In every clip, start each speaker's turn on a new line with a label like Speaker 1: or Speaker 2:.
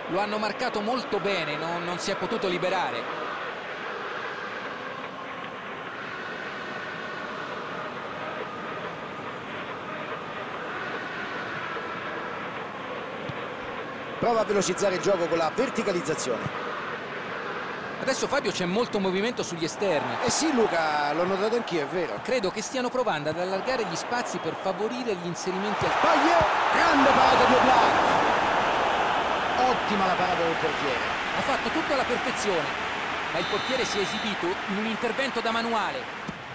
Speaker 1: Lo hanno marcato molto bene, non si è potuto liberare.
Speaker 2: Prova a velocizzare il gioco con la verticalizzazione.
Speaker 1: Adesso Fabio c'è molto movimento sugli esterni.
Speaker 2: Eh sì Luca, l'ho notato anch'io, è vero.
Speaker 1: Credo che stiano provando ad allargare gli spazi per favorire gli inserimenti al...
Speaker 2: Payet, grande parata di Oblak. Ottima la parata del portiere.
Speaker 1: Ha fatto tutto alla perfezione, ma il portiere si è esibito in un intervento da manuale.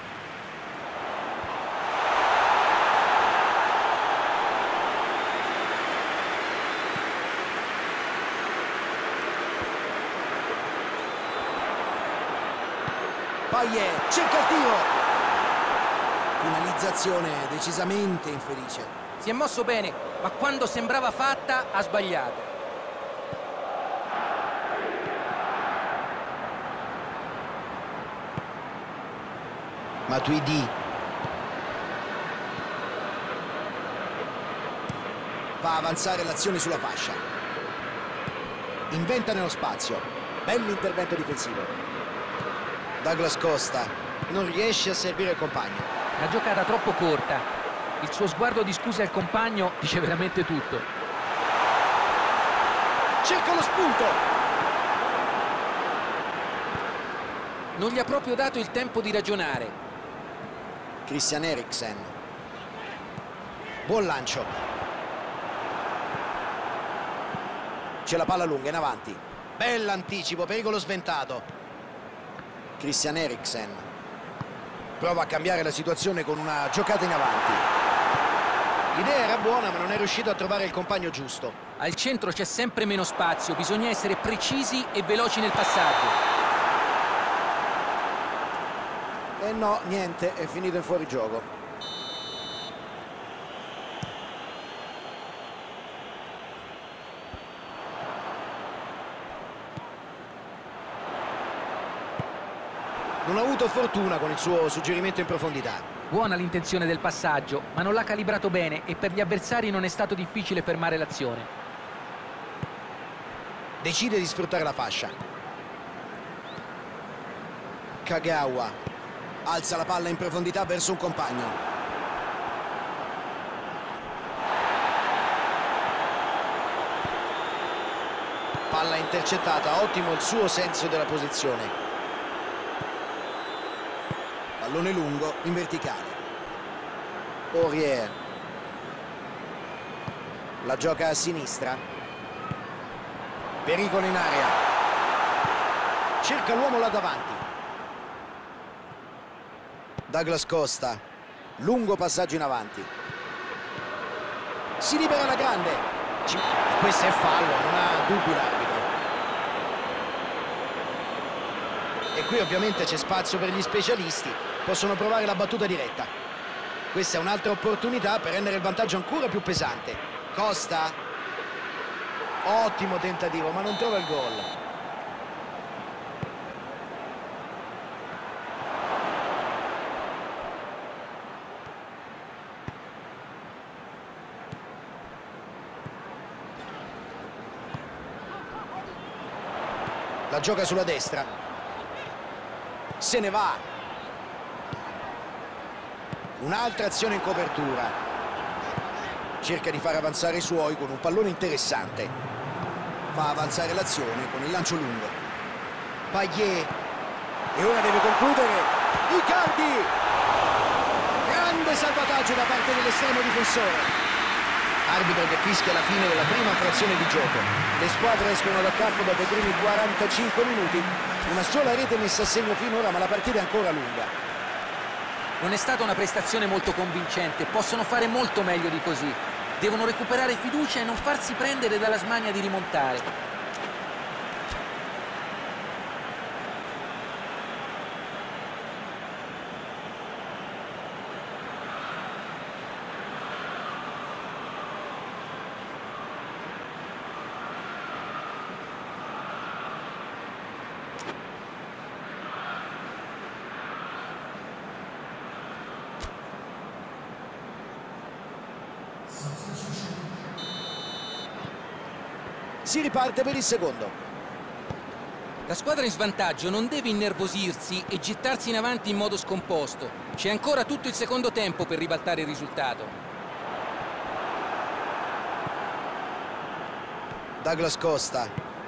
Speaker 2: Payet, cerca il tiro. Finalizzazione decisamente infelice.
Speaker 1: Si è mosso bene, ma quando sembrava fatta ha sbagliato.
Speaker 2: Matuidi. Va a avanzare l'azione sulla fascia. Inventa nello spazio. Bell'intervento difensivo. Douglas Costa non riesce a servire il compagno.
Speaker 1: Una giocata troppo corta. Il suo sguardo di scusa al compagno dice veramente tutto.
Speaker 2: Cerca lo spunto.
Speaker 1: Non gli ha proprio dato il tempo di ragionare.
Speaker 2: Christian Eriksen. Buon lancio. C'è la palla lunga in avanti. Bell'anticipo, pericolo sventato. Christian Eriksen prova a cambiare la situazione con una giocata in avanti. L'idea era buona, ma non è riuscito a trovare il compagno giusto.
Speaker 1: Al centro c'è sempre meno spazio, bisogna essere precisi e veloci nel passaggio.
Speaker 2: E no, niente, è finito in fuorigioco. Non ha avuto fortuna con il suo suggerimento in profondità.
Speaker 1: Buona l'intenzione del passaggio, ma non l'ha calibrato bene e per gli avversari non è stato difficile fermare l'azione.
Speaker 2: Decide di sfruttare la fascia. Kagawa alza la palla in profondità verso un compagno. Palla intercettata, ottimo il suo senso della posizione. Pallone lungo in verticale. Aurier la gioca a sinistra. Pericolo in area. Cerca l'uomo là davanti. Douglas Costa. Lungo passaggio in avanti. Si libera la grande. Questo è fallo, non ha dubbi l'arbitro. E qui ovviamente c'è spazio per gli specialisti. Possono provare la battuta diretta. Questa è un'altra opportunità per rendere il vantaggio ancora più pesante. Costa. Ottimo tentativo, ma non trova il gol. La gioca sulla destra. Se ne va. Un'altra azione in copertura. Cerca di far avanzare i suoi con un pallone interessante. Fa avanzare l'azione con il lancio lungo. Payet. E ora deve concludere. Icardi. Grande salvataggio da parte dell'estremo difensore. Arbitro che fischia la fine della prima frazione di gioco. Le squadre escono dal campo dopo i primi 45 minuti. Una sola rete messa a segno finora, ma la partita è ancora lunga.
Speaker 1: Non è stata una prestazione molto convincente, possono fare molto meglio di così. Devono recuperare fiducia e non farsi prendere dalla smania di rimontare.
Speaker 2: Si riparte per il secondo.
Speaker 1: La squadra in svantaggio non deve innervosirsi e gettarsi in avanti in modo scomposto. C'è ancora tutto il secondo tempo per ribaltare il risultato.
Speaker 2: Douglas Costa.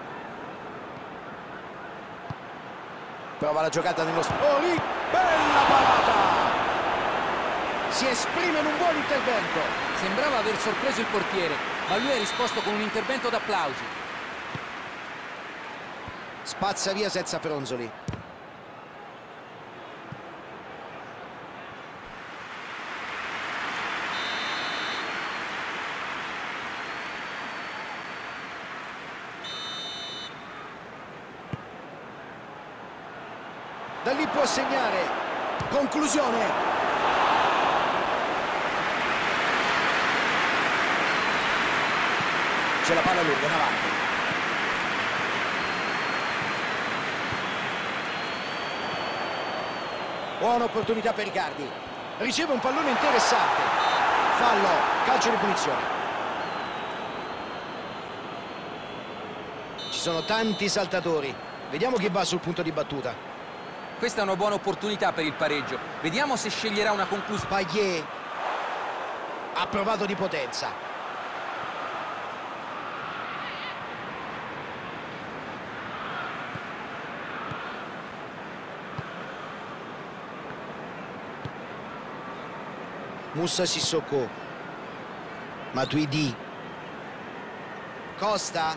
Speaker 2: Prova la giocata nello Origi. Bella parata! Si esprime in un buon intervento.
Speaker 1: Sembrava aver sorpreso il portiere, ma lui ha risposto con un intervento d'applausi.
Speaker 2: Spazza via senza fronzoli. Da lì può segnare. Conclusione. C'è la palla lunga in avanti. Buona opportunità per Icardi. Riceve un pallone interessante. Fallo, calcio di punizione. Ci sono tanti saltatori. Vediamo chi va sul punto di battuta.
Speaker 1: Questa è una buona opportunità per il pareggio. Vediamo se sceglierà una conclusione.
Speaker 2: Payet ha provato di potenza. Moussa Sissoko. Matuidi. Costa.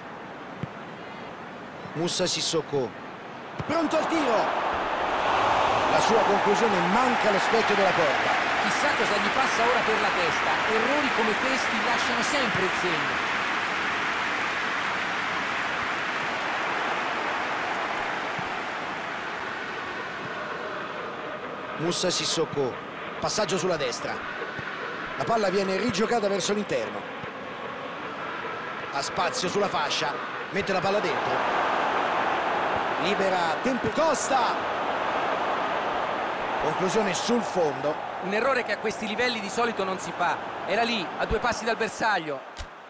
Speaker 2: Moussa Sissoko. Pronto al tiro. La sua conclusione manca allo specchio della porta.
Speaker 1: Chissà cosa gli passa ora per la testa. Errori come questi lasciano sempre il segno.
Speaker 2: Moussa Sissoko. Passaggio sulla destra. La palla viene rigiocata verso l'interno. Ha spazio sulla fascia. Mette la palla dentro. Libera tempo. Costa. Conclusione sul fondo.
Speaker 1: Un errore che a questi livelli di solito non si fa. Era lì, a 2 passi dal bersaglio.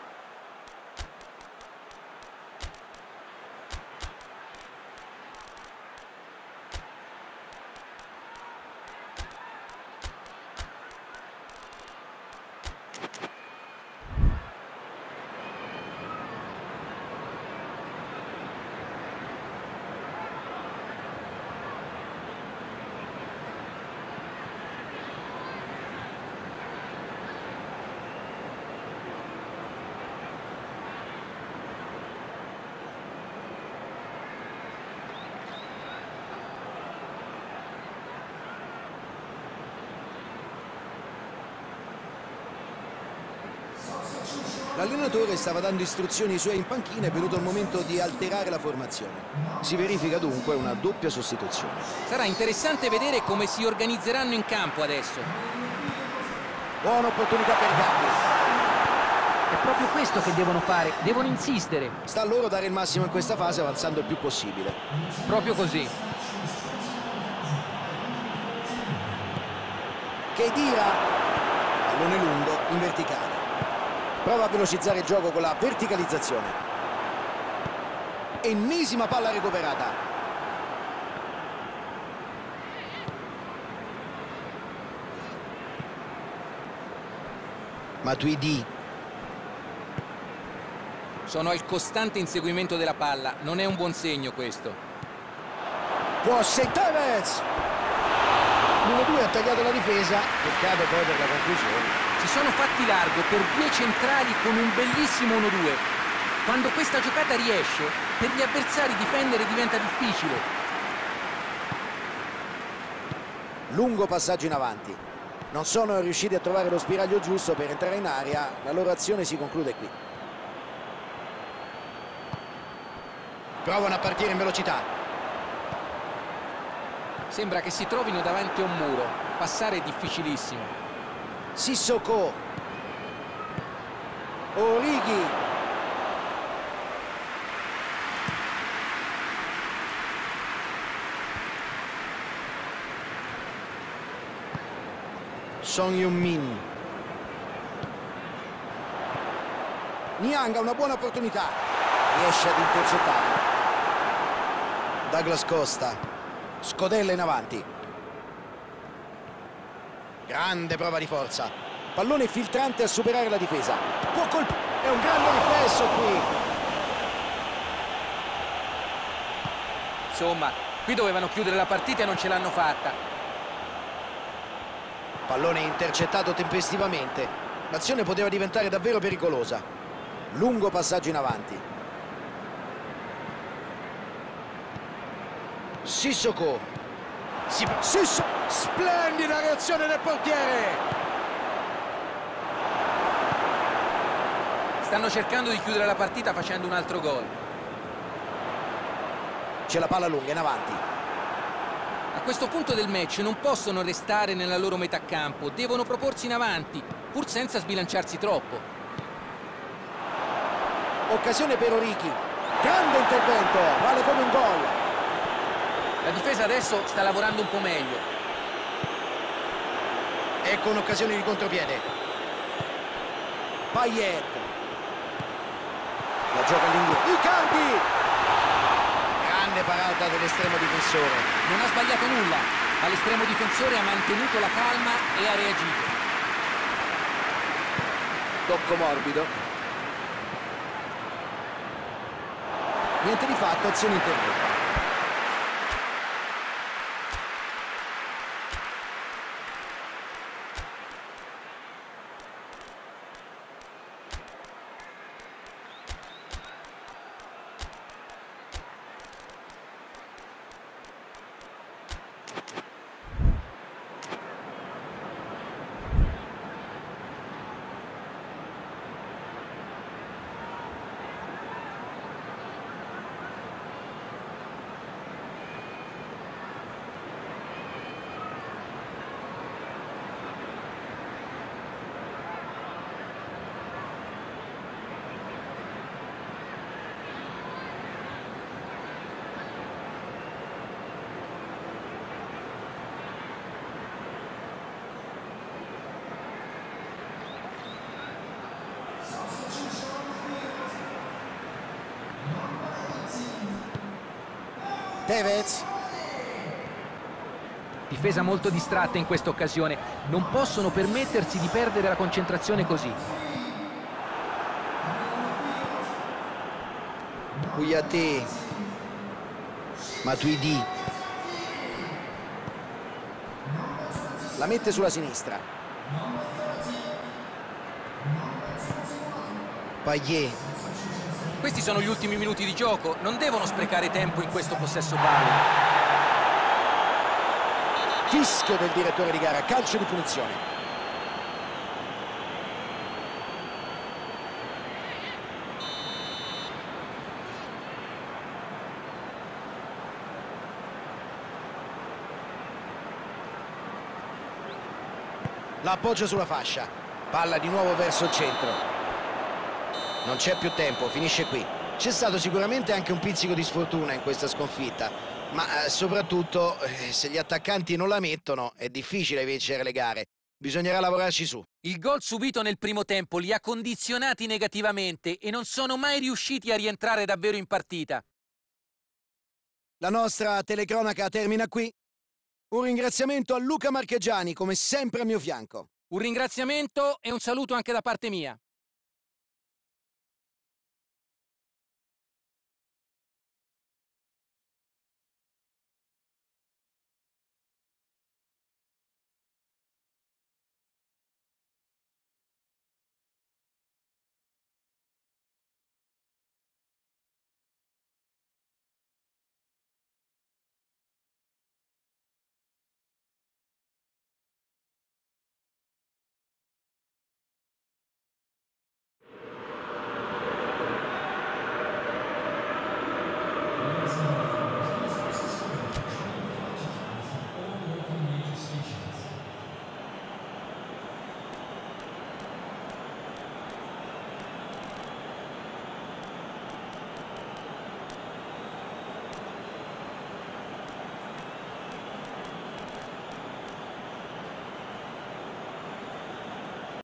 Speaker 2: L'allenatore stava dando istruzioni ai suoi in panchina e è venuto il momento di alterare la formazione. Si verifica dunque una doppia sostituzione.
Speaker 1: Sarà interessante vedere come si organizzeranno in campo adesso.
Speaker 2: Buona opportunità per Icardi.
Speaker 1: È proprio questo che devono fare, devono insistere.
Speaker 2: Sta a loro dare il massimo in questa fase avanzando il più possibile.
Speaker 1: Proprio così.
Speaker 2: Khedira. Pallone lungo in verticale. Prova a velocizzare il gioco con la verticalizzazione. Ennesima palla recuperata. Matuidi.
Speaker 1: Sono al costante inseguimento della palla, non è un buon segno questo.
Speaker 2: Può Tevez. L'1-2 ha tagliato la difesa, peccato poi per la conclusione.
Speaker 1: Si sono fatti largo per 2 centrali con un bellissimo 1-2. Quando questa giocata riesce, per gli avversari difendere diventa difficile.
Speaker 2: Lungo passaggio in avanti. Non sono riusciti a trovare lo spiraglio giusto per entrare in area, la loro azione si conclude qui. Provano a partire in velocità.
Speaker 1: Sembra che si trovino davanti a un muro. Passare è difficilissimo.
Speaker 2: Sissoko. Origi. Son Heung-min. Niang ha una buona opportunità. riesce ad intercettare. Douglas Costa scodella in avanti, grande prova di forza, pallone filtrante a superare la difesa, può colpire, è un grande riflesso qui.
Speaker 1: Insomma, qui dovevano chiudere la partita e non ce l'hanno fatta.
Speaker 2: Pallone intercettato tempestivamente, l'azione poteva diventare davvero pericolosa. Lungo passaggio in avanti. Sissoko. Splendida reazione del portiere.
Speaker 1: Stanno cercando di chiudere la partita facendo un altro gol.
Speaker 2: C'è la palla lunga in avanti.
Speaker 1: A questo punto del match non possono restare nella loro metà campo, devono proporsi in avanti, pur senza sbilanciarsi troppo.
Speaker 2: Occasione per Origi. Grande intervento, vale come un gol.
Speaker 1: La difesa adesso sta lavorando un po' meglio.
Speaker 2: Ecco un'occasione di contropiede. Payet. La gioca all'indietro. Icardi. Grande parata dell'estremo difensore.
Speaker 1: Non ha sbagliato nulla, ma l'estremo difensore ha mantenuto la calma e ha reagito.
Speaker 2: Tocco morbido. Niente di fatto, azione interrotta. Tevez.
Speaker 1: Difesa molto distratta in questa occasione, non possono permettersi di perdere la concentrazione così.
Speaker 2: Kouyaté. Matuidi. La mette sulla sinistra. Payet.
Speaker 1: Questi sono gli ultimi minuti di gioco, non devono sprecare tempo in questo possesso palla.
Speaker 2: Fischio del direttore di gara, calcio di punizione. La appoggia sulla fascia, palla di nuovo verso il centro. Non c'è più tempo, finisce qui. C'è stato sicuramente anche un pizzico di sfortuna in questa sconfitta, ma soprattutto se gli attaccanti non la mettono è difficile vincere le gare. Bisognerà lavorarci su.
Speaker 1: Il gol subito nel primo tempo li ha condizionati negativamente e non sono mai riusciti a rientrare davvero in partita.
Speaker 2: La nostra telecronaca termina qui. Un ringraziamento a Luca Marchegiani, come sempre a mio fianco.
Speaker 1: Un ringraziamento e un saluto anche da parte mia.